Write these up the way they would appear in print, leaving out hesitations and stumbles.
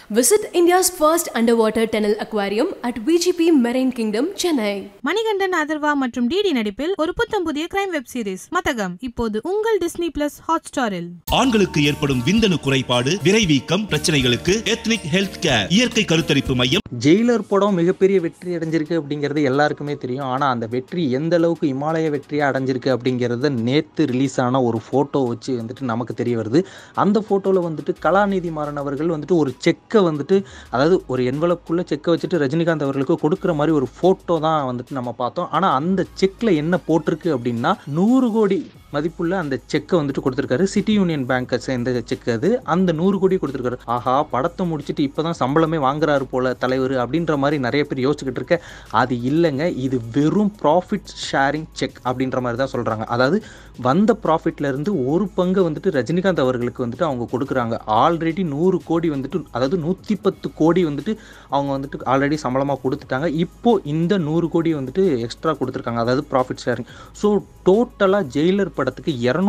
Visit India's first underwater tunnel aquarium at VGP Marine Kingdom, Chennai. Manikandan ஆதர்வா மற்றும் DD நடிப்பில் ஒரு புத்தம் புதிய கிரைம் வெப் சீரிஸ் மதகம் இப்போது உங்கள் டிஸ்னி பிளஸ் ஹாட்ஸ்டாரில். ஆண்களுக்கு ஏற்படும் விந்தணு குறைபாடு, விரைவீக்கம் பிரச்சனைகளுக்கு எத்னிக் ஹெல்த் கேர் இயற்கை கருத்தரிப்பு மையம். ஜெயிலர் படம் மிகப்பெரிய வெற்றி அடைஞ்சிருக்கு அப்படிங்கிறது எல்லாருக்குமே தெரியும். ஆனால் அந்த வெற்றி எந்த அளவுக்கு இமாலய வெற்றியாக அடைஞ்சிருக்கு அப்படிங்கிறத நேற்று ரிலீஸ் ஆன ஒரு ஃபோட்டோ வச்சு வந்துட்டு நமக்கு தெரிய வருது. அந்த ஃபோட்டோவில் வந்துட்டு கலாநிதி மாறன் அவர்கள் வந்துட்டு ஒரு செக்கை வந்துட்டு, அதாவது ஒரு என்வலப்புக்குள்ளே செக்கை வச்சுட்டு ரஜினிகாந்த் அவர்களுக்கு கொடுக்குற மாதிரி ஒரு ஃபோட்டோ தான் வந்துட்டு நம்ம பார்த்தோம். ஆனால் அந்த செக்கில் என்ன போட்டிருக்கு அப்படின்னா 100 கோடி மதிப்புள்ள அந்த செக்கை வந்துட்டு கொடுத்துருக்காரு. சிட்டி யூனியன் பேங்கை சேர்ந்த செக் அது. அந்த 100 கோடி கொடுத்துருக்காரு. ஆஹா, படத்தை முடிச்சுட்டு இப்போ தான் சம்பளமே வாங்குறாரு போல தலைவர் அப்படின்ற மாதிரி நிறைய பேர் யோசிச்சுக்கிட்டு இருக்க. அது இல்லைங்க, இது வெறும் ப்ராஃபிட் ஷேரிங் செக் அப்படின்ற மாதிரி தான் சொல்கிறாங்க. அதாவது வந்த ப்ராஃபிட்லேருந்து ஒரு பங்கு வந்துட்டு ரஜினிகாந்த் அவர்களுக்கு வந்துட்டு அவங்க கொடுக்குறாங்க. ஆல்ரெடி 100 கோடி வந்துட்டு, அதாவது 110 கோடி வந்துட்டு அவங்க வந்துட்டு ஆல்ரெடி சம்பளமாக கொடுத்துட்டாங்க. இப்போது இந்த 100 கோடி வந்துட்டு எக்ஸ்ட்ரா கொடுத்துருக்காங்க, அதாவது ப்ராஃபிட் ஷேரிங். ஸோ டோட்டலாக ஜெயிலர் படத்துக்கு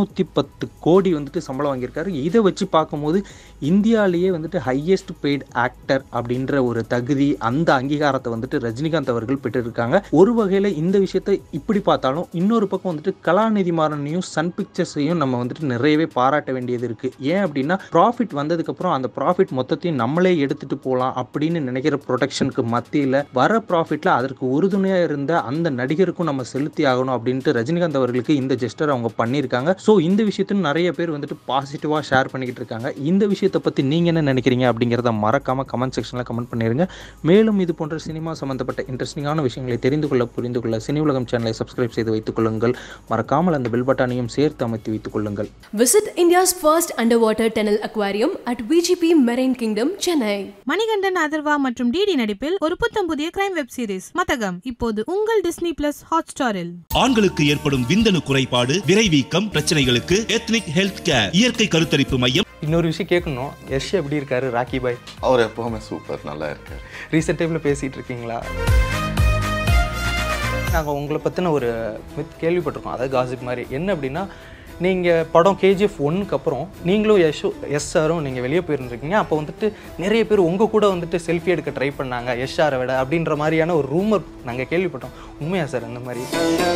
210 கோடி வந்துட்டு சம்பளம் வாங்கியிருக்காரு. இதை வச்சு பார்க்கும்போது இந்தியாவிலேயே வந்துட்டு ஹையஸ்ட் பெய்டு ஆக்டர் அப்படின்ற ஒரு தகுதி, அந்த அங்கீகாரத்தை வந்துட்டு ரஜினிகாந்த் அவர்கள் பெற்றிருக்காங்க. ஒரு வகையில் இந்த விஷயத்தை இப்படி பார்த்தாலும், இன்னொரு பக்கம் வந்துட்டு கலாநிதி மாறனையும் சன் பிக்சர்ஸையும் நம்ம வந்துட்டு நிறையவே பாராட்ட வேண்டியது இருக்குது. ஏன் அப்படின்னா, ப்ராஃபிட் வந்ததுக்கப்புறம் அந்த ப்ராஃபிட் மொத்தத்தையும் நம்மளே எடுத்துகிட்டு போகலாம் அப்படின்னு நினைக்கிற ப்ரொடக்ஷனுக்கு மத்தியில் வர ப்ராஃபிட்டில் அதற்கு உறுதுணையாக இருந்த அந்த நடிகருக்கும் நம்ம செலுத்தி ஆகணும் அப்படின்ட்டு ரஜினிகாந்த் அவர்களுக்கு இந்த ஜெஸ்டர் அவங்க பண்ணியிருக்காங்க. ஸோ இந்த விஷயத்தையும் நிறைய பேர் வந்துட்டு பாசிட்டிவாக ஷேர் பண்ணிக்கிட்டு இருக்காங்க. இந்த விஷயத்தை பற்றி நீங்கள் என்ன நினைக்கிறீங்க அப்படிங்கிறத மறக்காமல் கமெண்ட் செக்ஷனில் கமெண்ட் பண்ணிடுங்க. மேலும் இது போன்ற சினிமா சம்பந்தப்பட்ட இன்ட்ரெஸ்டிங்கான விஷயங்களை தெரிந்து கொள்ள புரிந்து கொள்ள சினியுலகம் சேனலை சப்ஸ்கிரைப் செய்து வைத்துக் கொள்ளுங்கள். மறக்காமல் அந்த பெல் பட்டனையும் சேர்த்து அமைத்து வைத்துக் கொள்ளுங்கள். Visit India's first underwater tunnel aquarium at VGP Marine Kingdom, Chennai. Manikandan ஆதர்வா மற்றும் டிடி நடிப்பில் ஒரு புத்தம் புதிய கிரைம் வெப் சீரிஸ் மதகம் இப்போது உங்கள் டிஸ்னி பிளஸ் ஹாட்ஸ்டாரில். ஆண்களுக்கு ஏற்படும் விந்தணு குறைபாடு, விரைவீக்கம் பிரச்சனைகளுக்கு எத்னிக் ஹெல்த் கேர் இயற்கை கருத்தரிப்பு மையம். இன்னொரு விஷயம் கேட்கணும், யஷ் எப்படி இருக்காரு? ராக்கி பாய் அவர் எப்பவுமே சூப்பர், நல்லா இருக்காரு. ரீசெண்ட் டைமில் பேசிகிட்டு இருக்கீங்களா? நாங்கள் உங்களை பற்றின ஒரு மித் கேள்விப்பட்டிருக்கோம், அதாவது காசிப் மாதிரி. என்ன அப்படின்னா, நீங்கள் படம் கேஜிஎஃப் 1க்கு அப்புறம் நீங்களும் எஸ் சாரும் நீங்கள் வெளியே போயிருந்துருக்கீங்க. அப்போ வந்துட்டு நிறைய பேர் உங்கள் கூட வந்துட்டு செல்ஃபி எடுக்க ட்ரை பண்ணாங்க எஸ் சாரை விட அப்படின்ற மாதிரியான ஒரு ரூமர் நாங்கள் கேள்விப்பட்டோம். உண்மையா சார் அந்த மாதிரி?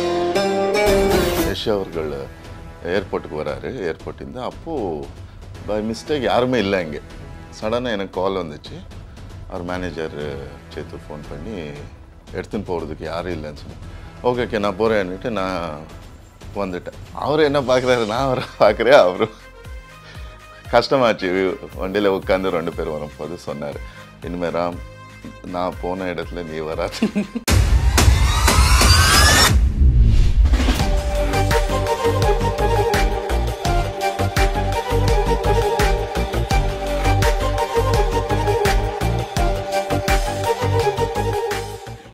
யஷ் அவர்கள் ஏர்போர்ட்டுக்கு வராரு. ஏர்போர்ட் இருந்தால் அப்போது பை மிஸ்டேக் யாருமே இல்லை இங்கே. சடனாக எனக்கு கால் வந்துச்சு. அவர் மேனேஜர் சேத்து ஃபோன் பண்ணி எடுத்துன்னு போகிறதுக்கு யாரும் இல்லைன்னு சொன்னேன். ஓகே நான் போகிறேன்னுட்டு நான் வந்துட்டேன். அவர் என்ன பார்க்குறாரு, நான் அவரை பார்க்குறேன். அவரும் கஷ்டமாச்சு. வண்டியில் உட்காந்து 2 பேர் வரும்போது சொன்னார், இனிமேல் ராம், நான் போன இடத்துல நீ வராது.